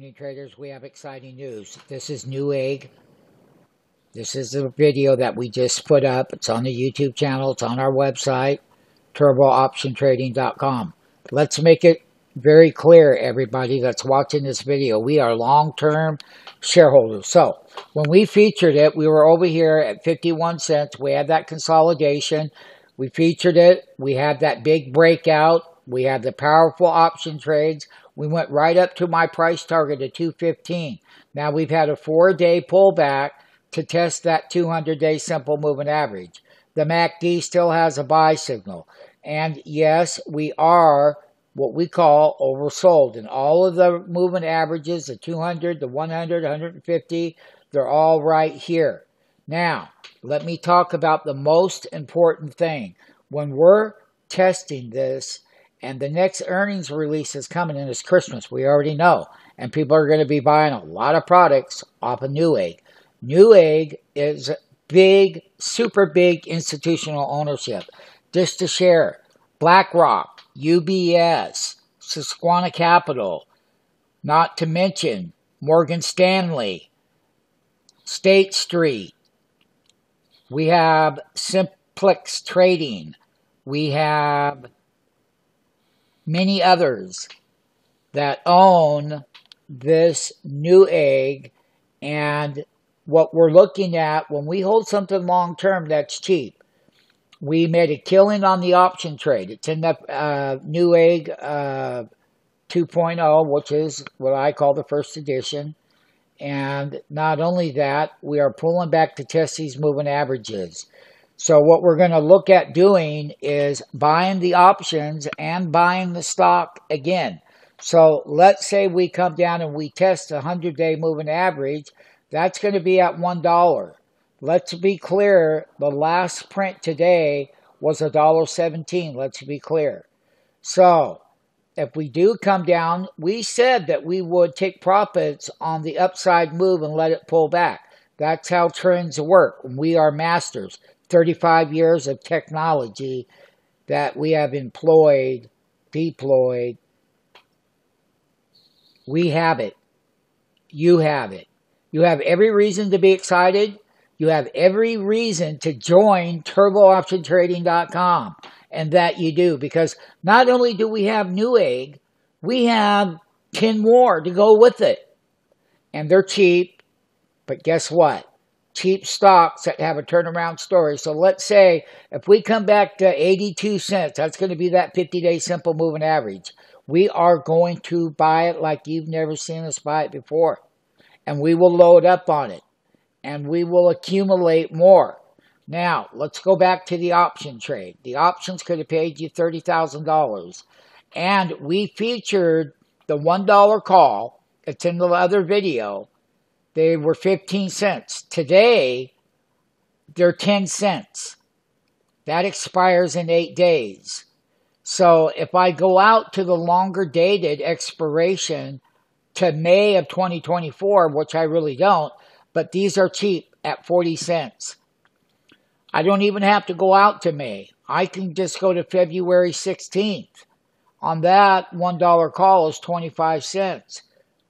trading traders, we have exciting news. This is Newegg. This is the video that we just put up. It's on the YouTube channel. It's on our website, turbooptiontrading.com. Let's make it very clear, everybody that's watching this video. We are long-term shareholders. So when we featured it, we were over here at 51 cents. We had that consolidation. We featured it. We had that big breakout. We had the powerful option trades. We went right up to my price target of 215. Now we've had a 4-day pullback to test that 200-day simple moving average. The MACD still has a buy signal. And yes, we are what we call oversold. And all of the moving averages, the 200, the 100, 150, they're all right here. Now, let me talk about the most important thing. When we're testing this, and the next earnings release is coming in is Christmas, we already know. And people are going to be buying a lot of products off of Newegg. Newegg is big, super big institutional ownership. Just to share, BlackRock, UBS, Susquehanna Capital, not to mention Morgan Stanley, State Street. We have Simplex Trading. We have many others that own this Newegg. And what we're looking at, when we hold something long-term that's cheap, we made a killing on the option trade. It's in the Newegg 2.0, which is what I call the first edition. And not only that, we are pulling back to test these moving averages. So what we're going to look at doing is buying the options and buying the stock again. So let's say we come down and we test a 100-day moving average. That's going to be at $1. Let's be clear, the last print today was $1.17. Let's be clear. So if we do come down, we said that we would take profits on the upside move and let it pull back. That's how trends work. We are masters. 35 years of technology that we have employed, deployed. We have it. You have it. You have every reason to be excited. You have every reason to join turbooptiontrading.com. And that you do. Because not only do we have Newegg, we have 10 more to go with it. And they're cheap. But guess what? Cheap stocks that have a turnaround story. So let's say if we come back to 82 cents, that's going to be that 50-day simple moving average. We are going to buy it like you've never seen us buy it before. And we will load up on it. And we will accumulate more. Now, let's go back to the option trade. The options could have paid you $30,000. And we featured the $1 call. It's in the other video. They were 15 cents. Today, they're 10 cents. That expires in 8 days. So if I go out to the longer dated expiration to May of 2024, which I really don't, but these are cheap at 40 cents. I don't even have to go out to May. I can just go to February 16th. On that, $1 call is 25 cents.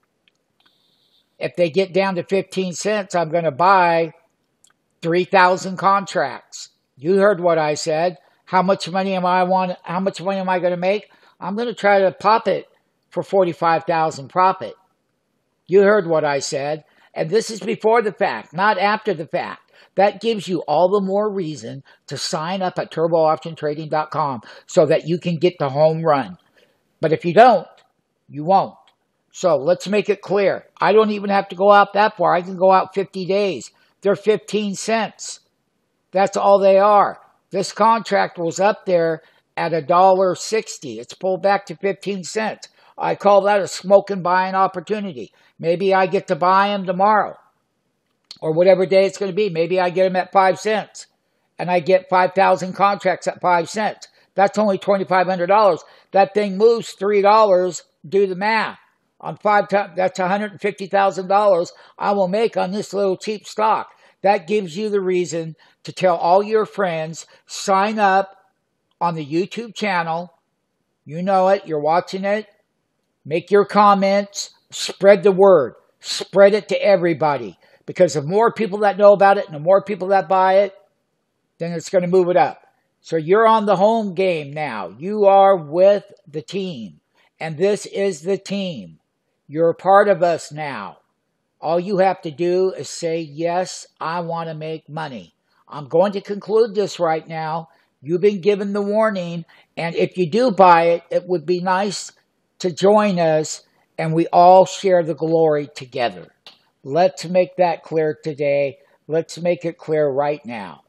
If they get down to 15 cents, I'm going to buy 3,000 contracts. You heard what I said. How much money am I going to make? I'm going to try to pop it for 45,000 profit. You heard what I said. And this is before the fact, not after the fact. That gives you all the more reason to sign up at turbooptiontrading.com so that you can get the home run. But if you don't, you won't. So let's make it clear. I don't even have to go out that far. I can go out 50 days. They're 15 cents. That's all they are. This contract was up there at $1.60. It's pulled back to 15 cents. I call that a smoke and buying opportunity. Maybe I get to buy them tomorrow. Or whatever day it's going to be. Maybe I get them at 5 cents. And I get 5,000 contracts at 5 cents. That's only $2,500. That thing moves $3. Do the math. On 5 times, that's $150,000 I will make on this little cheap stock. That gives you the reason to tell all your friends, sign up on the YouTube channel. You know it. You're watching it. Make your comments. Spread the word. Spread it to everybody. Because the more people that know about it and the more people that buy it, then it's going to move it up. So you're on the home game now. You are with the team. And this is the team. You're a part of us now. All you have to do is say, yes, I want to make money. I'm going to conclude this right now. You've been given the warning. And if you do buy it, it would be nice to join us and we all share the glory together. Let's make that clear today. Let's make it clear right now.